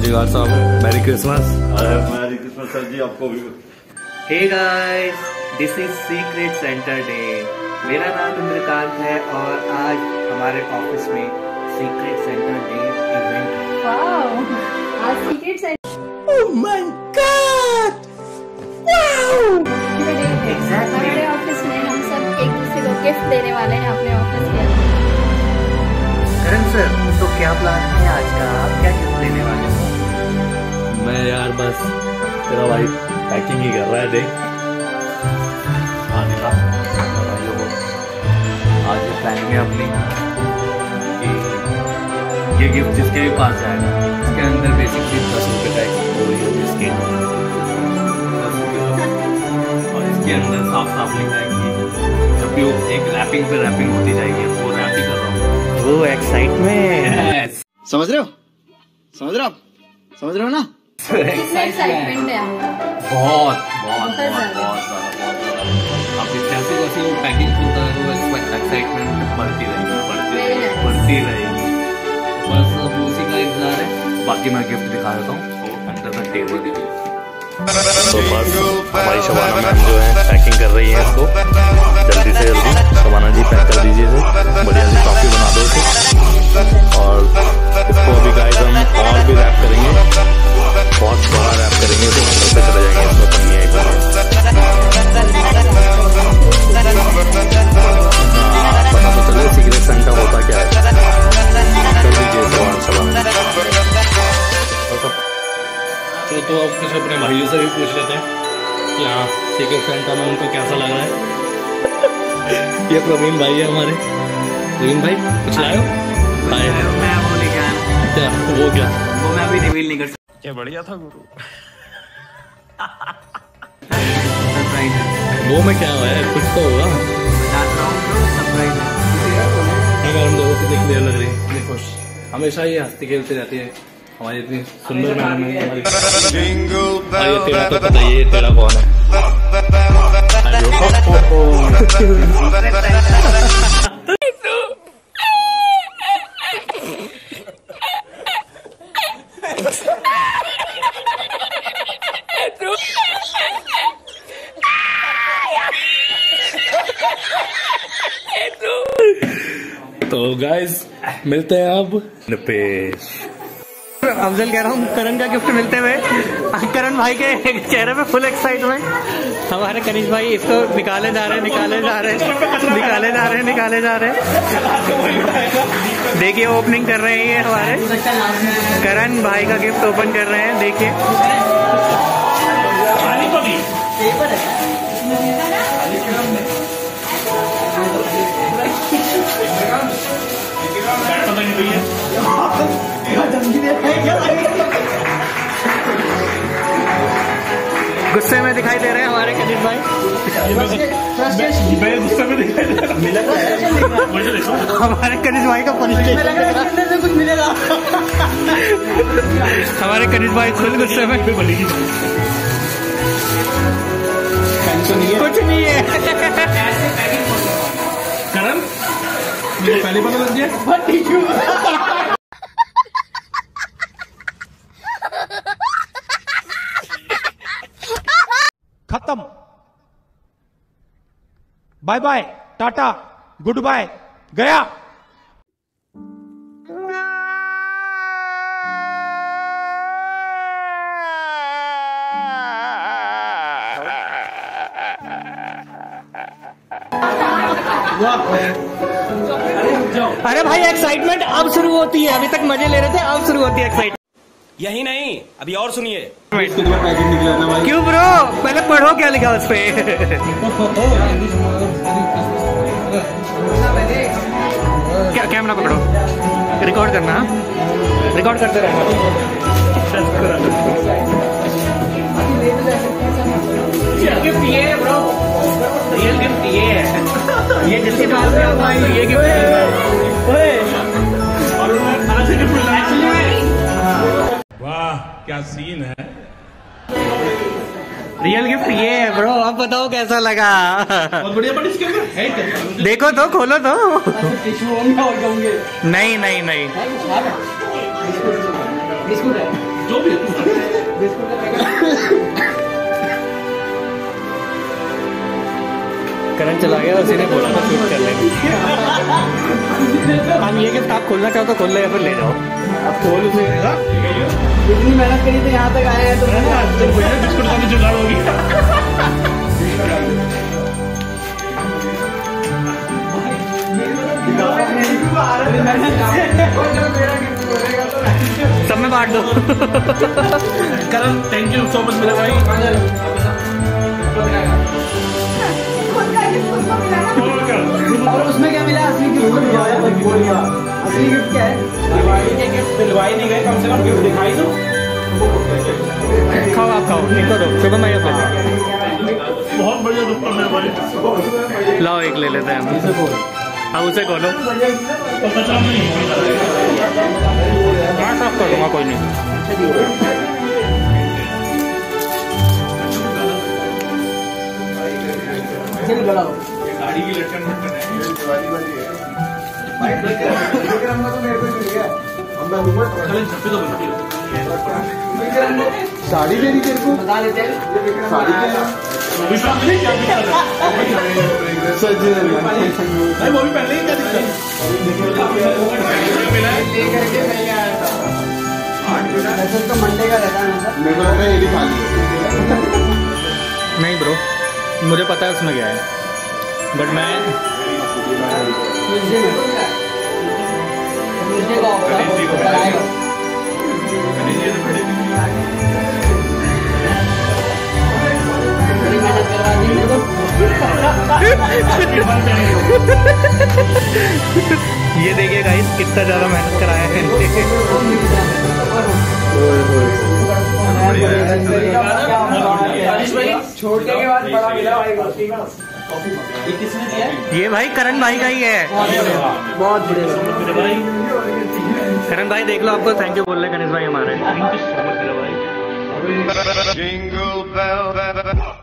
मौजीगार साहब, merry Christmas. Merry Christmas sir ji आपको भी। Hey guys, this is secret Santa day. मेरा नाम इंद्रकांत है और आज हमारे ऑफिस में सीक्रेट सेंटर डे इवेंट है। वाओ, आज secret Santa. Oh my god, wow. Exactly हमारे ऑफिस में हम सब एक दूसरे को गिफ्ट देने वाले हैं अपने ऑफिस के। करण सर, तो क्या प्लान है आज का? आप क्या गिफ्ट देने वाले हो? मैं यार बस तेरा भाई पैकिंग ही कर रहा है। देख भाइयों को आज ये प्लानिंग है अपनी कि ये गिफ्ट जिसके भी पास जाएगा इसके अंदर बेसिक चीज 10 रुपये का एक बिस्किट और इसके अंदर साफ साफ लिखा है कि जब भी वो एक रैपिंग पे रैपिंग होती जाएगी वो रैप ही कर रहा हूँ। वो एक्साइटमेंट समझ रहे हो? समझ रहे हो? समझ रहे हो ना? एक्साइटमेंट है बहुत बहुत बहुत बहुत ज्यादा अब जैसे जैसे वो पैकिंग होता है वो एक्साइटमेंट बढ़ती रहेगी। बस अब उसी का इंतजार है। बाकी मैं गिफ्ट दिखा देता हूँ अंडर द टेबल। तो बस हमारी शबाना मैम जो है पैकिंग कर रही है इसको जल्दी से जल्दी। शबाना जी पैक कर दीजिए इसे, बढ़िया सी कॉफी बना दो इसे। और इसको अभी गाइस हम और भी रैप करेंगे, बहुत बड़ा रैप करेंगे तो घर पे चले जाएंगे। इसमें तो नहीं है पता तो चले सीक्रेट सेंटर होता क्या है। कर दीजिए शबाना। तो अब कुछ अपने भाइयों से भी पूछ लेते हैं कि हाँ सीक्रेट सेंटर में उनको कैसा लग रहा है। ये प्रवीण भाई है हमारे। प्रवीण भाई कुछ लाए? मैं वो लेके आया। क्या वो क्या? वो मैं अभी रिवील नहीं कर सकता। क्या बढ़िया था गुरु। सरप्राइज है। वो में क्या हुआ है? कुछ तो होगा। बताता हूँ, सरप्राइज है। मैडम देखो कितनी क्लियर लग रही है, कितनी खुश। हमेशा ये हंसती खेलती रहती है हमारी इतनी सुंदर मैडम है हमारी। ये तेरा तो पता ही है, तेरा कौन है? तो गाइस मिलते हैं अब निपेश। अफजल कह रहा हूँ करण का गिफ्ट मिलते हुए करण भाई के चेहरे पे फुल एक्साइटमेंट। हमारे कनिष्क भाई इसको निकाले जा रहे हैं। देखिए ओपनिंग कर रहे हैं हमारे करण भाई का गिफ्ट ओपन कर रहे हैं। देखिए गुस्से में दिखाई दे रहे हैं हमारे कनिष्क भाई। गुस्से में दिखाई दे रहा है हमारे कनिष्क भाई का पनिशमेंट कुछ मिलेगा। हमारे कनिष्क भाई फुल गुस्से में। कुछ नहीं है। करण पहले पता लग गया। खत्म। Bye bye, tata, good bye, गया। अरे भाई एक्साइटमेंट अब शुरू होती है, अभी तक मजे ले रहे थे, अब शुरू होती है एक्साइटमेंट। यही नहीं, अभी और सुनिए। क्यों ब्रो, पहले पढ़ो क्या लिखा उस पे। क्या कैमरा पकड़ो, रिकॉर्ड करना, रिकॉर्ड करते रहना। गिफ्ट ये है ब्रो, रियल गिफ्ट ये है। ये जिसके पास में ये गिफ्ट है। वाह क्या सीन है। रियल गिफ्ट ये है ब्रो, अब बताओ कैसा लगा। बहुत बढ़िया, बट इसके अंदर है क्या? देखो तो, खोलो तो। टिश्यू होंगे और जाऊंगे। नहीं नहीं नहीं, जो भी है। करण चला गया, उसी ने बोला था शूट कर लेना। हम ये गिफ्ट आप खोलना चाहो तो खोल ले या फिर ले जाओ। अब खोल उसे। इतनी मेहनत करी तो यहाँ तक आए हैं तो बिस्कुट का भी जुगाड़ होगी। सब में बांट दो। Karan thank you so much मेरे भाई। और उसमें क्या मिला? असली गिफ्ट मिला है। असली गिफ्ट क्या है? दिवाली के गिफ्ट दिलवाई नहीं गए, कम से कम गिफ्ट दिखाई दो। खाओ आप खाओ, इनको दो। सुबह मैं बहुत बढ़िया दुकान है भाई। लाओ एक ले लेते हैं हम। हाँ उसे खोलो। हाँ साफ कर दूंगा, कोई नहीं। गाड़ी की लटकन साड़ी दे दी तेरे को, बता देते हैं। साड़ी वो भी पहले ही क्या दिक्कत तो मंडे का रहता है ना सर? मेरे को लगा ये भी खाली है। नहीं ब्रो, मुझे पता है उसमें क्या है, बट मैं ये देखिए गाइस कितना ज्यादा मेहनत कराया है। छोटे के बाद बड़ा मिला भाई। ये भाई करण भाई का ही है। बहुत बढ़िया। करण भाई देख लो, आपको थैंक यू बोल रहे गणेश भाई हमारे। थैंक यू सो मच मेरे भाई। Jingle bell,